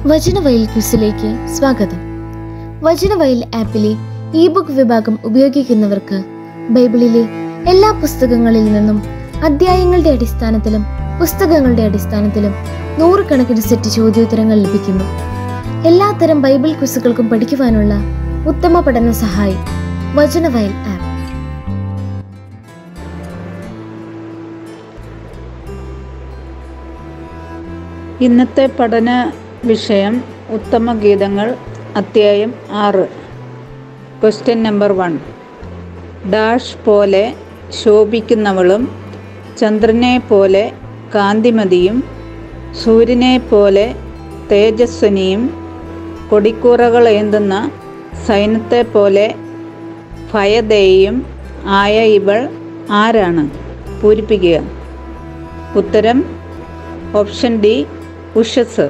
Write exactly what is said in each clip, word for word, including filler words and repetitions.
വചനവയൽ ക്വിസിലേക്ക് സ്വാഗതം. വചനവയൽ ആപ്പിലെ e book വിഭാഗം ഉപയോഗിക്കുന്നവർക്ക് ബൈബിളിലെ എല്ലാ പുസ്തകങ്ങളിൽ നിന്നും അധ്യായങ്ങളുടെ അടിസ്ഥാനത്തിലും പുസ്തകങ്ങളുടെ അടിസ്ഥാനത്തിലും നൂറുകണക്കിന് സെറ്റ് ചോദ്യോത്തരങ്ങൾ ലഭിക്കുന്നു. എല്ലാത്തരം ബൈബിൾ ക്വിസുകൾക്കും പഠിക്കുവാനുള്ള ഉത്തമ പഠന സഹായി വചനവയൽ ആപ്പ്. ഇന്നത്തെ പഠന വിഷയം ഉത്തമ ഗീതങ്ങൾ, അധ്യായം ആറ്. Question number one. ഡാഷ് പോലെ ശോഭിക്കുന്നവളും ചന്ദ്രനെ പോലെ കാന്തിമതിയും സൂര്യനെ പോലെ തേജസ്വനിയും കൊടിക്കൂറകളേന്തുന്ന സൈന്യത്തെ പോലെ ഭയദേയും ആയ ഇവൾ ആരാണ്? പൂരിപ്പിക്കുക. ഉത്തരം ഓപ്ഷൻ ഡി, ഉഷസ്.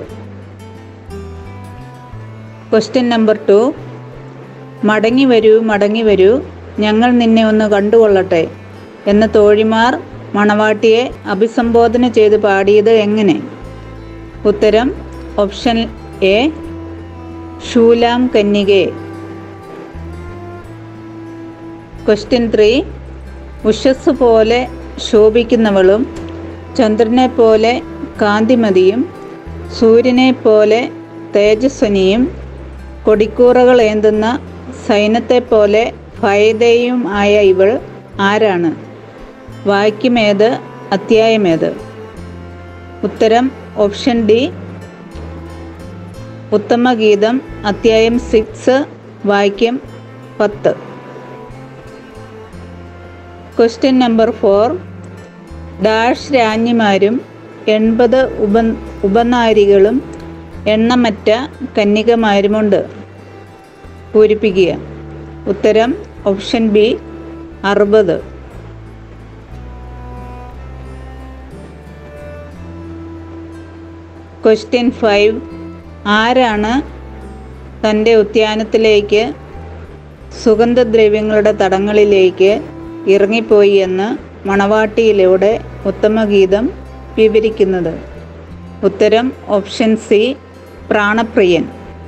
Question number two. മടങ്ങി വരൂ മടങ്ങി വരൂ, ഞങ്ങൾ നിന്നെ ഒന്ന് കണ്ടുകൊള്ളട്ടെ എന്ന് തോഴിമാർ മണവാട്ടിയെ അഭിസംബോധന ചെയ്ത് പാടിയത് എങ്ങനെ? ഉത്തരം ഓപ്ഷൻ എ, ശൂലാം കന്യകേ. Question three. ഉഷസ് പോലെ ശോഭിക്കുന്നവളും ചന്ദ്രനെ പോലെ കാന്തിമതിയും സൂര്യനെ പോലെ തേജസ്വനിയും കൊടിക്കൂറകൾ ഏന്തുന്ന സൈന്യത്തെ പോലെ ഭയദേയും ആയ ഇവൾ ആരാണ്? വാക്യമേത്, അധ്യായമേത്? ഉത്തരം ഓപ്ഷൻ ഡി, ഉത്തമഗീതം, അധ്യായം സിക്സ്, വാക്യം പത്ത്. Question number four. ഡാഷ് രാജ്ഞിമാരും എൺപത് ഉപ ഉപനാരികളും എണ്ണമറ്റ കന്യകമാരുമുണ്ട്. പൂരിപ്പിക്കുക. ഉത്തരം ഓപ്ഷൻ ബി, അറുപത്. Question five. ആരാണ് തൻ്റെ ഉദ്യാനത്തിലേക്ക് സുഗന്ധദ്രവ്യങ്ങളുടെ തടങ്ങളിലേക്ക് ഇറങ്ങിപ്പോയി എന്ന് മണവാട്ടിയിലൂടെ ഉത്തമഗീതം വിവരിക്കുന്നത്? ഉത്തരം ഓപ്ഷൻ സി, പ്രാണപ്രിയൻ.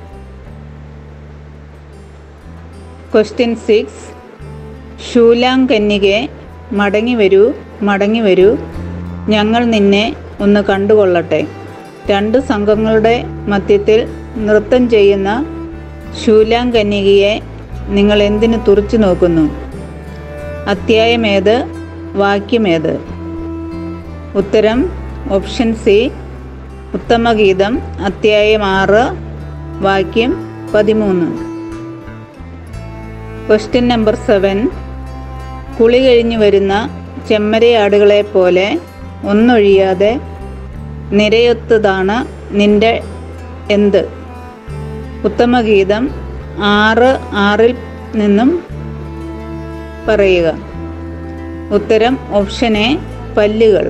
Question six. ശൂലാം കന്യകേ, മടങ്ങി വരൂ മടങ്ങി വരൂ, ഞങ്ങൾ നിന്നെ ഒന്ന് കണ്ടുകൊള്ളട്ടെ. രണ്ട് സംഘങ്ങളുടെ മധ്യത്തിൽ നൃത്തം ചെയ്യുന്ന ശൂലാം കന്യകയെ നിങ്ങൾ എന്തിനു തുറിച്ചു നോക്കുന്നു? അധ്യായമേത്, വാക്യമേത്? ഉത്തരം ഓപ്ഷൻ സി, ഉത്തമഗീതം, അധ്യായം ആറ്, വാക്യം പതിമൂന്ന്. Question number seven. കുളി കഴിഞ്ഞു വരുന്ന ചെമ്മരിയാടുകളെ പോലെ ഒന്നൊഴിയാതെ നിരയൊത്തതാണ് നിന്റെ എന്ത്? ഉത്തമഗീതം ആറ് ആറിൽ നിന്നും പറയുക. ഉത്തരം ഓപ്ഷൻ എ, പല്ലുകൾ.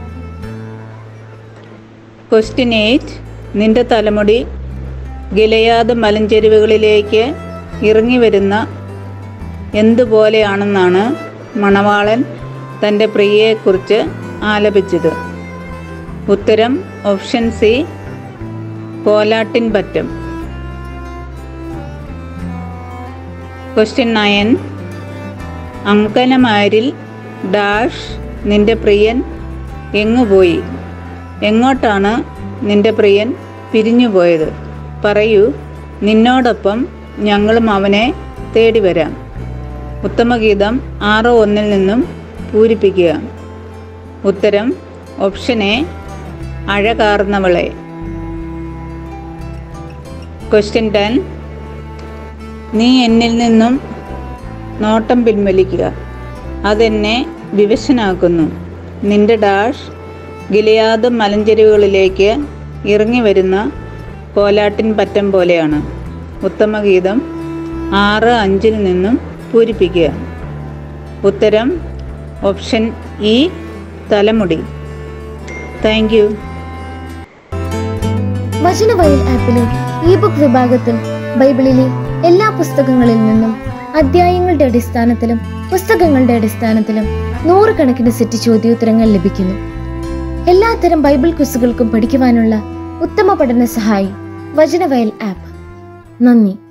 Question eight. നിന്റെ തലമുടി ഗിലെയാദ് മലഞ്ചെരുവുകളിലേക്ക് ഇറങ്ങി വരുന്ന എന്തുപോലെയാണെന്നാണ് മണവാളൻ തൻ്റെ പ്രിയയെക്കുറിച്ച് ആലപിച്ചത്? ഉത്തരം ഓപ്ഷൻ സി, കോലാട്ടിൻ പറ്റം. Question nine. അങ്കനമാരിൽ ഡാഷ് നിന്റെ പ്രിയൻ എങ്ങുപോയി? എങ്ങോട്ടാണ് നിന്റെ പ്രിയൻ പിരിഞ്ഞുപോയത്? പറയൂ, നിന്നോടൊപ്പം ഞങ്ങളും അവനെ തേടി വരാം. ഉത്തമഗീതം ആറ് ഒന്നിൽ നിന്നും പൂരിപ്പിക്കുക. ഉത്തരം ഓപ്ഷൻ എ, അഴകാർന്നവളെ. Question ten. നീ എന്നിൽ നിന്നും നോട്ടം പിൻവലിക്കുക, അതെന്നെ വിവശനാക്കുന്നു. നിന്റെ ഡാഷ് ഗിലെയാദ് മലഞ്ചെരുവുകളിലേക്ക് ഇറങ്ങി വരുന്ന കോലാട്ടിൻ പറ്റം പോലെയാണ്. ഉത്തമഗീതം ആറ് അഞ്ചിൽ നിന്നും പൂരിപ്പിക്കുക. ഉത്തരം ഓപ്ഷൻ ഇ, തലമുടി. Thank you. വചനവയൽ ആപ്പിലെ ഇ ബുക്ക് വിഭാഗത്തിൽ ബൈബിളിലെ എല്ലാ പുസ്തകങ്ങളിൽ നിന്നും അധ്യായങ്ങളുടെ അടിസ്ഥാനത്തിലും പുസ്തകങ്ങളുടെ അടിസ്ഥാനത്തിലും നൂറുകണക്കിന് സെറ്റ് ചോദ്യോത്തരങ്ങൾ ലഭിക്കുന്നു. എല്ലാത്തരം ബൈബിൾ ക്വിസുകൾക്കും പഠിക്കുവാനുള്ള ഉത്തമ പഠന സഹായി വചനവയൽ ആപ്പ്. നന്ദി.